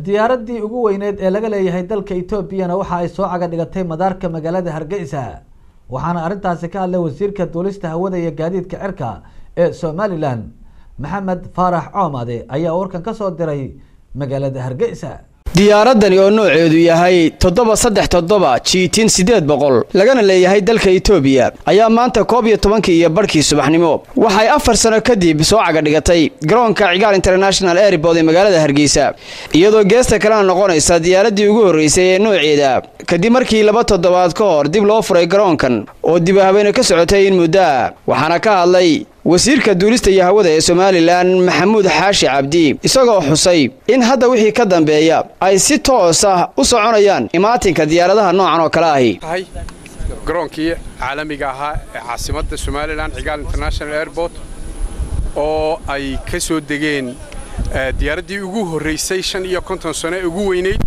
diyaaradii ugu weyneed ee laga leeyahay dalka Ethiopia waxa ay soo caga dhigatay madaarka magaalada Hargeysa waxaana arintaasi ka hadlay wasiirka duulista hawada iyo gaadiidka cirka ee Somaliland Maxamed Farax Coomade ayaa warkan ka soo diray magaalada Hargeysa diyaaradani oo nooceedu yahay 737 GTN 800 lagana leeyahay dalka Ethiopia ayaa maanta 11 iyo barkii subaxnimo waxay 4 sano kadib soo caga dhigatay garoonka Cigaal International Airport ee magaalada Hargeysa iyadoo geesta kale noqonaysa diyaaradii ugu horeysay ee nooceeda kadib markii 2 toddobaad ka hor dib loo furay garoonkan oo dib habeen ka socotay in muddo waxaana ka hadlay wasiirka duulista iyo hawada ee Somaliland Maxamuud Xaashi Cabdi isagoo xusay in hadda wixii ka dambeeya ay si toos ah u soconayaan imaatinka diyaaradaha noocan oo kale ah garoonkii caalamiga ahaa ee caasimadda Somaliland Cigaal International Airport oo ay ka soo degeen diyaaradii ugu horeysay 5 sano ugu weyneyd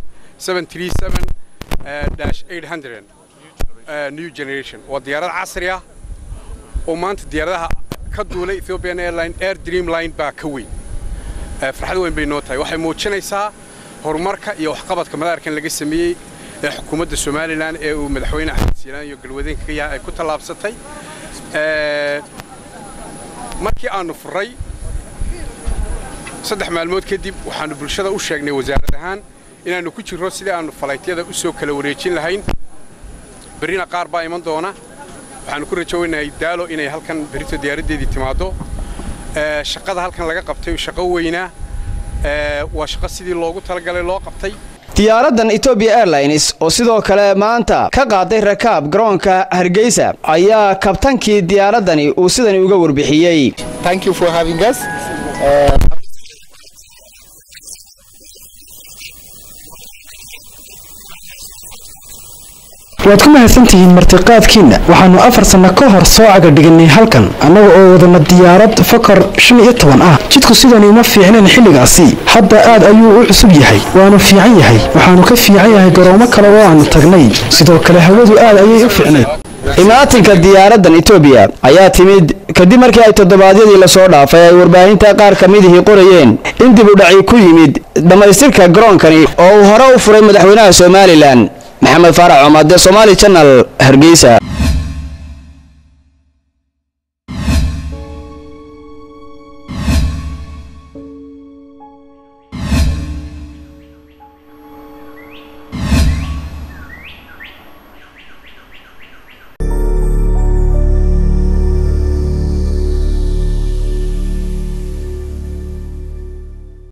737-800 new generation oo diyaarad casri ah oo maanta diyaaradaha كدولة Ethiopian Airline Air Dreamline باكوي فرحة وين بينوتها وحي موجنيسا هرماركا يوحقبت كمداركن لقى سمية حكومة الصومالي لان ومدحوين أحد سيلان يقلودين كيا كنت لابستي مركي أنا فري صدح معلومات كدي وحنا بالشدة وشجني وزارة هان إن أنا كنت راسلي أنا فلايتي هذا أسوق كلوريتين لهين برينا قاربا يمن دونا waxaan ku rajoonaynaa idaalo inay halkan berito diyaaradeedii timaado shaqada halkan laga qabtay shaqo weyna waa shaqo sidii loogu talagalay loo qabtay diyaaradan Ethiopia Airlines oo sidoo kale maanta ka qaaday rakaab garoonka Hargeysa ayaa kabtankii diyaaradani uu sidan uga warbixiyay Thank you for having us waad ku mahadsantihiin martiqaadkiina waxaanu 4 sano ka hor soo caga dhignay halkan anaga oo wadana diyaarad Fakar 15 ah jidku sidan uma fiicneen xilligaasi hadda aad ayuu u cusub yahay waanu fiican yahay waxaanu ka fiican yahay garoomo kale oo aan tagnay sidoo kale hawadu aad ayay u fiicnay imaatinka diyaaradan Ethiopia ayaa timid kadib markii ay toddobaadyadii la soo dhaafay ay warbaahinta qaar kamid ah qorayeen in dib u dhac ku yimid dhamaystirka garoonkani oo hore u furay madaxweynaha Somaliland Maxamed Farax Coomade Somali Channel Hargeysa